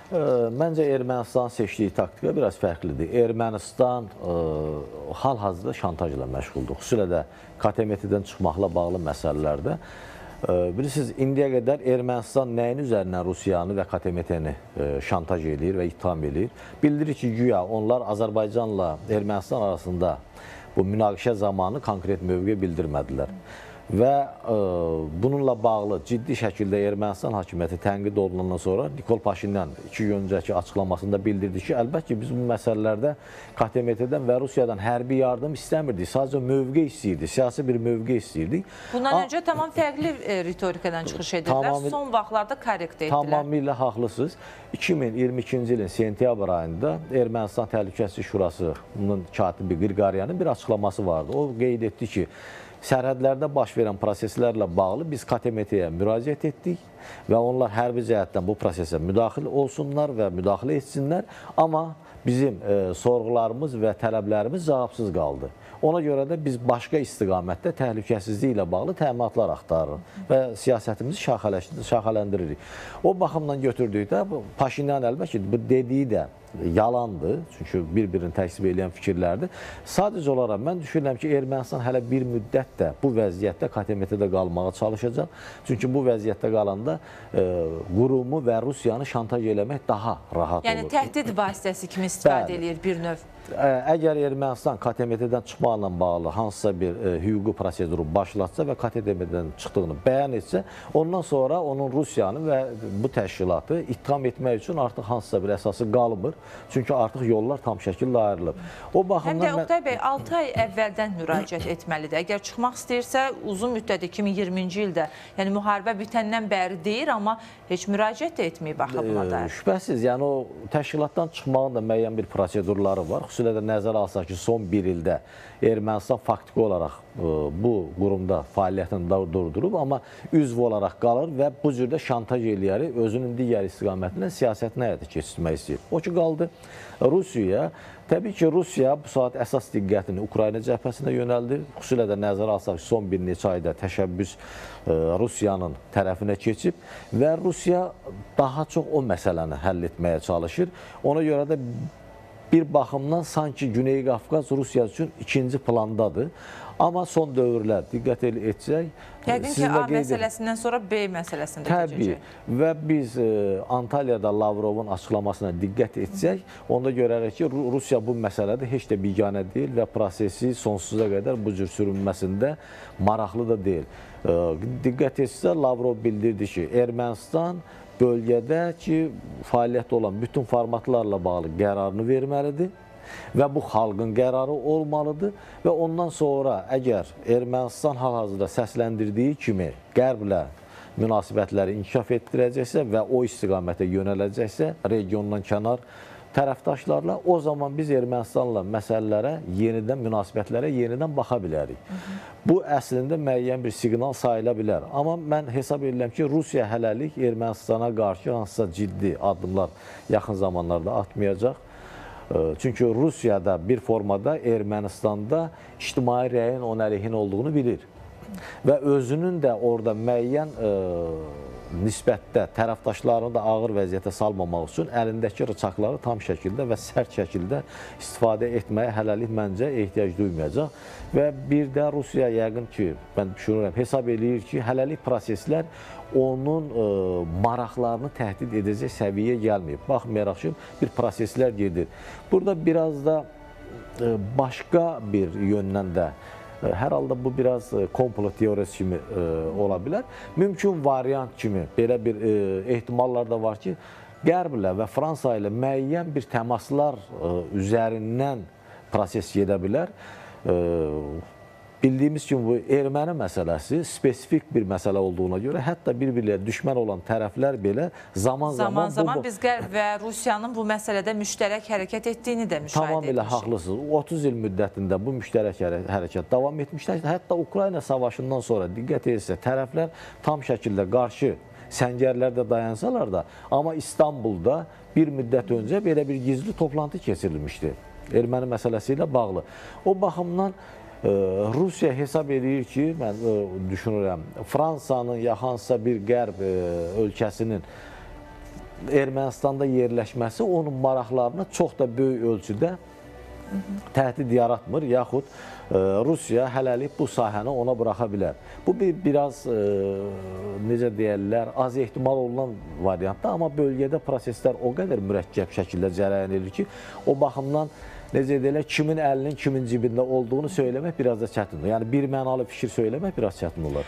Məncə Ermənistanın seçdiyi taktika biraz fərqlidir. Ermənistan hal-hazırda şantajla məşğuldur. Xüsusilə də KTMT-dən çıxmaqla bağlı məsələlərdə. Bilirsiniz, indiyə qədər Ermənistan nəyin üzərindən Rusiyanı və KTMT-ni şantaj edir və ittiham edir? Bildirir ki, güya onlar Azərbaycanla Ermənistan arasında bu münaqişə zamanı konkret mövqe bildirmədilər. Və bununla bağlı ciddi şəkildə Ermənistan hakimiyyəti tənqid olunandan sonra Nikol Paşinyan 2 gün öncəki açıqlamasında bildirdi ki, əlbəttə ki, biz bu məsələlərdə KTMT-dən və Rusiyadan hərbi yardım istəmirdik. Sadəcə mövqe istəyirdik, siyasi bir mövqe istəyirdik. Bundan öncə tamam fərqli ritorikadan çıxış edirlər. Son vaxtlarda korrekt etdilər. Tamamilə haqlısınız. 2022-ci ilin sentyabr ayında Ermənistan Təhlükəsizlik Şurasının katibi Qirqaryanın bir açıqlaması vardı. O qeyd etdi ki, sərhədlərdə baş verən proseslərlə bağlı biz KTMT-yə müraciət etdik və onlar hərbi cəhətdən bu prosesə müdaxilə olsunlar və müdaxilə etsinlər, amma bizim sorğularımız və tələblərimiz cavabsız qaldı. Ona görə də biz başqa istiqamətdə təhlükəsizlik ilə bağlı təminatlar axtarırıq və siyasətimizi şaxələndiririk. O baxımdan götürdükdə Paşinyan əlbəttə ki, bu dediyi də yalandır, çünki bir-birini təksib edən fikirlərdir. Sadəcə olaraq mən düşünürəm ki, Ermənistan hələ bir müddət də bu vəziyyətdə KTMT-də qalmağa çalışacaq. Çünki bu vəziyyətdə qalanda qurumu və Rusiyanı şantaj eləmək daha rahat olur. Yəni təhdid vasitəsi kimi istifadə edir bir növ. Əgər Ermənistan KTMT-dən çıxmaqla bağlı hansısa bir hüquqi proseduru başlatsa və KTMT-dən çıxdığını bəyan etsə, ondan sonra onun Rusiyanı və bu təşkilatı ittiham etmək üçün artıq hansısa bir əsası qalmır. Çünki artıq yollar tam şəkildə ayrılıb. O baxımdan Həm də Oqtay bəy 6 ay əvvəldən müraciət etməlidir. Əgər çıxmaq istəyirsə, uzun müddət 2020-ci ildə, yəni müharibə bitəndən bəri deyir, amma heç müraciət də etməyib axı buna dair. Şübhəsiz, yəni o təşkilatdan çıxmağın da müəyyən bir prosedurları var. Xüsusilə də nəzərə alsaq ki, son bir ildə Ermənistan faktiki olaraq bu qurumda fəaliyyətini durdurub, amma üzv olaraq qalır və bu cürdə şantaj eləyəri özünün digər istiqamətindən siyasətini həyata keçirmək istəyir. O ki, qaldı Rusiyaya. Təbii ki, Rusiya bu saat əsas diqqətini Ukrayna cəbhəsinə yönəldir. Xüsusilə də nəzərə alsaq ki, son bir neçə ayda təşəbbüs Rusiyanın tərəfinə keçib və Rusiya daha çox o məsələni həll etməyə çalışır. Ona görə də bir baxımdan sanki Güney Qafqaz Rusiya üçün ikinci plandadır. Amma son dövrlər diqqət etsək... Yəqin ki, A məsələsindən sonra B məsələsində keçəcək. Təbii və biz Antalyada Lavrovun açıqlamasına diqqət etsək, onda görərək ki, Rusiya bu məsələdə heç də biganə deyil və prosesi sonsuza qədər bu cür sürünməsində maraqlı da deyil. Diqqət etsə, Lavrov bildirdi ki, Ermənistan bölgədə ki, fəaliyyətdə olan bütün formatlarla bağlı qərarını verməlidir və bu xalqın qərarı olmalıdır və ondan sonra əgər Ermənistan hal-hazırda səsləndirdiyi kimi Qərblə münasibətləri inkişaf etdirəcəksə və o istiqamətə yönələcəksə, regiondan kənar tərəfdaşlarla, o zaman biz Ermənistanla məsələlərə yenidən, münasibətlərə yenidən baxa bilərik. Bu əslində müəyyən bir siqnal sayıla bilər. Amma mən hesab edirəm ki, Rusiya hələlik Ermənistana qarşı hansısa ciddi addımlar yaxın zamanlarda atmayacaq. Çünki Rusiyada bir formada Ermənistanda ictimai rəyin onun əleyhinə olduğunu bilir. Və özünün də orada müəyyən nisbətdə tərəfdaşlarını da ağır vəziyyətə salmamaq üçün əlindəki rıçaqları tam şəkildə və sərt şəkildə istifadə etməyə hələlik məncə ehtiyac duymayacaq. Və bir də Rusiya yəqin ki, mən düşünürəm, hesab eləyir ki, hələlik proseslər onun maraqlarını təhdid edəcək səviyyəyə gəlməyib. Baxmayaraq ki, bir proseslər gedir. Burada biraz da başqa bir yöndən də hər halda bu biraz komplo teoriyası kimi ola bilər. Mümkün variant kimi belə bir ehtimallar da var ki, Qərblə və Fransa ilə müəyyən bir təmaslar üzərindən proses gedə bilər. Bildiyimiz kimi bu erməni məsələsi spesifik bir məsələ olduğuna görə hətta bir-birlə düşmən olan tərəflər belə zaman-zaman biz Qərb və Rusiyanın bu məsələdə müştərək hərəkət etdiyini də müşahidə etmişik. Tamamilə haqlısınız. 30 il müddətində bu müştərək hərəkət davam etmişlər. Hətta Ukrayna savaşından sonra diqqət etsə tərəflər tam şəkildə qarşı səngərlərdə dayansalar da, amma İstanbulda bir müddət öncə belə bir gizli toplantı keçirilmişdi erməni məsələsi ilə bağlı. O baxımdan Rusiya hesab edir ki, mən düşünürəm, Fransanın ya hansısa bir qərb ölkəsinin Ermənistanda yerləşməsi onun maraqlarına çox da böyük ölçüdə təhdid yaratmır, yaxud Rusiya hələlik bu sahəni ona buraxa bilər. Bu biraz, necə deyərlər, az ehtimal olunan variantdır, amma bölgədə proseslər o qədər mürəkkəb şəkildə cərəyan edir ki, o baxımdan necə deyirlər, kimin əlinin kimin cibində olduğunu söyləmək biraz da çətindir. Yəni, bir mənalı fikir söyləmək biraz çətin olar.